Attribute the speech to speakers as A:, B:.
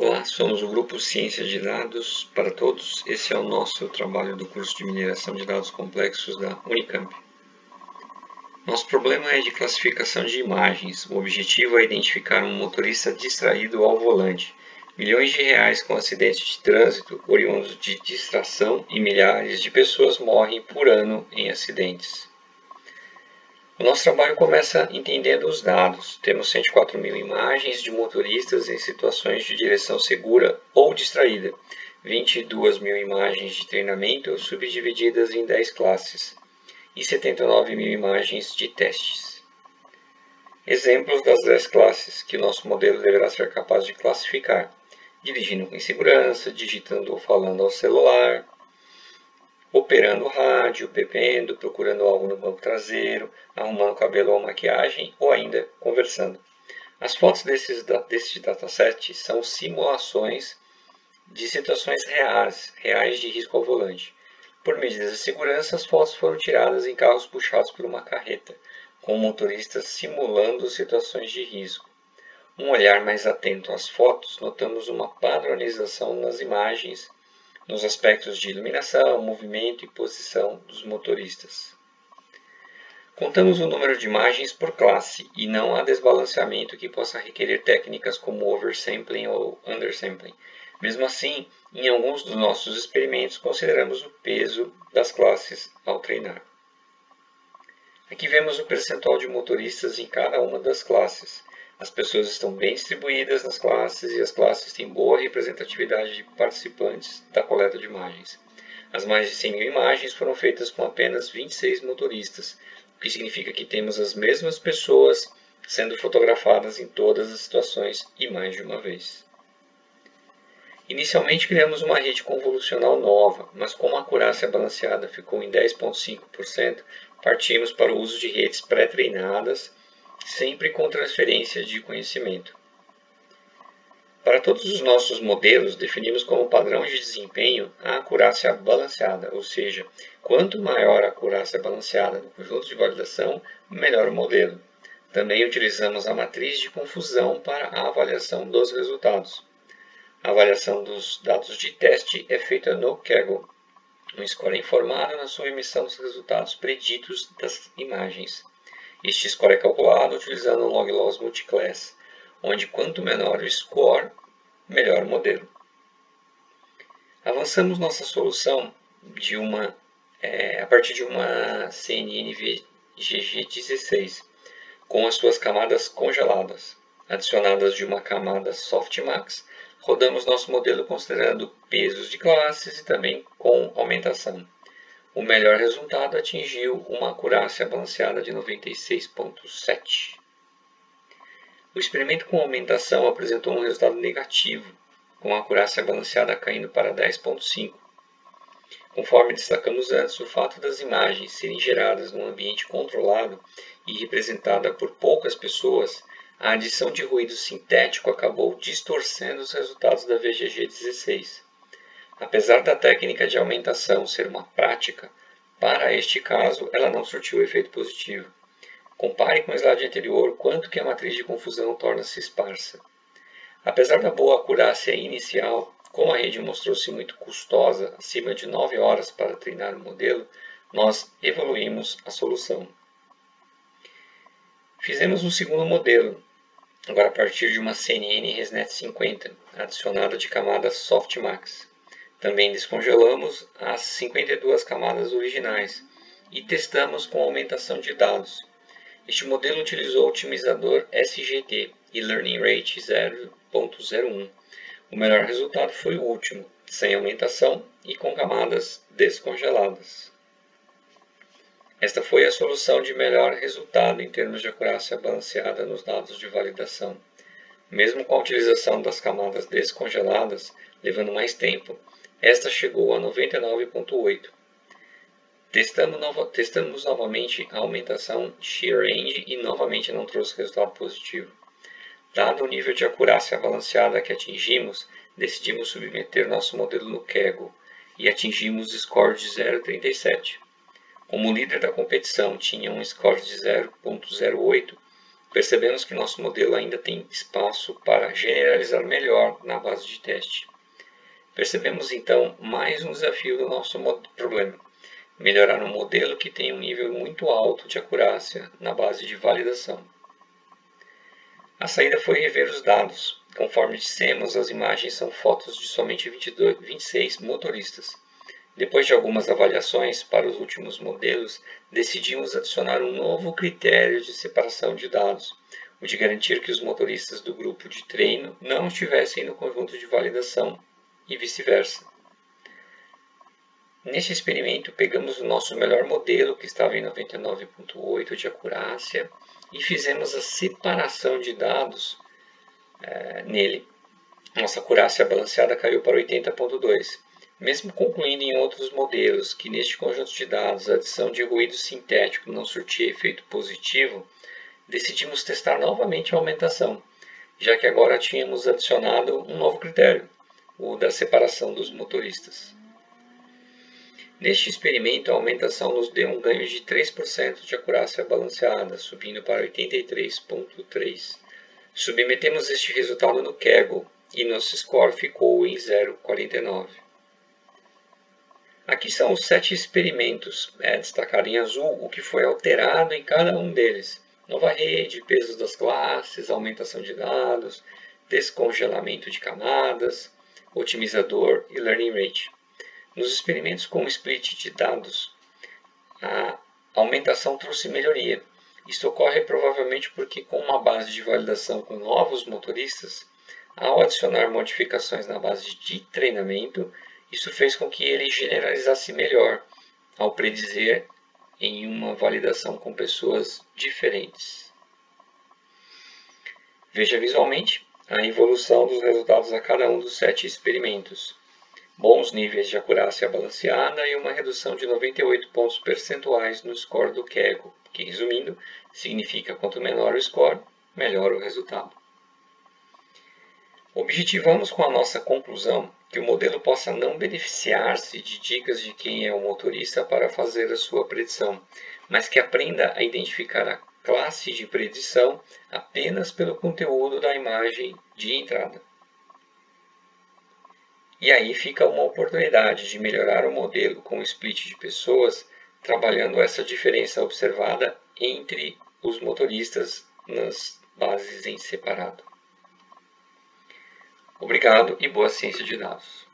A: Olá, somos o Grupo Ciência de Dados para Todos. Esse é o nosso trabalho do curso de Mineração de Dados Complexos da Unicamp. Nosso problema é de classificação de imagens. O objetivo é identificar um motorista distraído ao volante. Milhões de reais com acidentes de trânsito oriundos de distração e milhares de pessoas morrem por ano em acidentes. O nosso trabalho começa entendendo os dados. Temos 104 mil imagens de motoristas em situações de direção segura ou distraída, 22 mil imagens de treinamento subdivididas em 10 classes e 79 mil imagens de testes. Exemplos das 10 classes que nosso modelo deverá ser capaz de classificar: dirigindo com insegurança, digitando ou falando ao celular, operando rádio, bebendo, procurando algo no banco traseiro, arrumando cabelo ou maquiagem ou ainda conversando. As fotos desse dataset são simulações de situações reais de risco ao volante. Por medidas de segurança, as fotos foram tiradas em carros puxados por uma carreta, com motoristas simulando situações de risco. Um olhar mais atento às fotos, notamos uma padronização nas imagens, nos aspectos de iluminação, movimento e posição dos motoristas. Contamos o número de imagens por classe e não há desbalanceamento que possa requerer técnicas como oversampling ou undersampling. Mesmo assim, em alguns dos nossos experimentos, consideramos o peso das classes ao treinar. Aqui vemos o percentual de motoristas em cada uma das classes. As pessoas estão bem distribuídas nas classes e as classes têm boa representatividade de participantes da coleta de imagens. As mais de 100 mil imagens foram feitas com apenas 26 motoristas, o que significa que temos as mesmas pessoas sendo fotografadas em todas as situações e mais de uma vez. Inicialmente criamos uma rede convolucional nova, mas como a acurácia balanceada ficou em 10,5%, partimos para o uso de redes pré-treinadas, sempre com transferência de conhecimento. Para todos os nossos modelos, definimos como padrão de desempenho a acurácia balanceada, ou seja, quanto maior a acurácia balanceada no conjunto de validação, melhor o modelo. Também utilizamos a matriz de confusão para a avaliação dos resultados. A avaliação dos dados de teste é feita no Kaggle. Um score é informado na sua emissão dos resultados preditos das imagens. Este score é calculado utilizando o log-loss multiclass, onde quanto menor o score, melhor o modelo. Avançamos nossa solução a partir de uma CNN VGG16, com as suas camadas congeladas. Adicionadas de uma camada Softmax, rodamos nosso modelo considerando pesos de classes e também com aumentação. O melhor resultado atingiu uma acurácia balanceada de 96,7%. O experimento com aumentação apresentou um resultado negativo, com a acurácia balanceada caindo para 10,5%. Conforme destacamos antes, o fato das imagens serem geradas num ambiente controlado e representada por poucas pessoas, a adição de ruído sintético acabou distorcendo os resultados da VGG16. Apesar da técnica de aumentação ser uma prática, para este caso ela não surtiu efeito positivo. Compare com o slide anterior quanto que a matriz de confusão torna-se esparsa. Apesar da boa acurácia inicial, como a rede mostrou-se muito custosa, acima de 9 horas para treinar o modelo, nós evoluímos a solução. Fizemos um segundo modelo, agora a partir de uma CNN ResNet 50, adicionada de camada Softmax. Também descongelamos as 52 camadas originais e testamos com aumentação de dados. Este modelo utilizou o otimizador SGT e Learning Rate 0,01. O melhor resultado foi o último, sem aumentação e com camadas descongeladas. Esta foi a solução de melhor resultado em termos de acurácia balanceada nos dados de validação. Mesmo com a utilização das camadas descongeladas, levando mais tempo, esta chegou a 99,8%. Testamos novamente a aumentação Shear Range e novamente não trouxe resultado positivo. Dado o nível de acurácia balanceada que atingimos, decidimos submeter nosso modelo no Kaggle e atingimos score de 0,37. Como líder da competição tinha um score de 0,08, percebemos que nosso modelo ainda tem espaço para generalizar melhor na base de teste. Percebemos então mais um desafio do nosso problema: melhorar um modelo que tem um nível muito alto de acurácia na base de validação. A saída foi rever os dados. Conforme dissemos, as imagens são fotos de somente 26 motoristas. Depois de algumas avaliações para os últimos modelos, decidimos adicionar um novo critério de separação de dados, o de garantir que os motoristas do grupo de treino não estivessem no conjunto de validação e vice-versa. Neste experimento, pegamos o nosso melhor modelo, que estava em 99,8 de acurácia, e fizemos a separação de dados nele. Nossa acurácia balanceada caiu para 80,2. Mesmo concluindo em outros modelos que neste conjunto de dados a adição de ruído sintético não surtia efeito positivo, decidimos testar novamente a aumentação, já que agora tínhamos adicionado um novo critério, o da separação dos motoristas. Neste experimento, a aumentação nos deu um ganho de 3% de acurácia balanceada, subindo para 83,3. Submetemos este resultado no Kaggle e nosso score ficou em 0,49. Aqui são os 7 experimentos, destacado em azul o que foi alterado em cada um deles. Nova rede, pesos das classes, aumentação de dados, descongelamento de camadas, otimizador e learning rate. Nos experimentos com split de dados, a aumentação trouxe melhoria. Isso ocorre provavelmente porque, com uma base de validação com novos motoristas, ao adicionar modificações na base de treinamento, isso fez com que ele generalizasse melhor, ao predizer em uma validação com pessoas diferentes. Veja visualmente a evolução dos resultados a cada um dos 7 experimentos. Bons níveis de acurácia balanceada e uma redução de 98 pontos percentuais no score do Kaggle, que, resumindo, significa quanto menor o score, melhor o resultado. Objetivamos com a nossa conclusão que o modelo possa não beneficiar-se de dicas de quem é o motorista para fazer a sua predição, mas que aprenda a identificar a classe de predição apenas pelo conteúdo da imagem de entrada. E aí fica uma oportunidade de melhorar o modelo com o split de pessoas, trabalhando essa diferença observada entre os motoristas nas bases em separado. Obrigado e boa ciência de dados.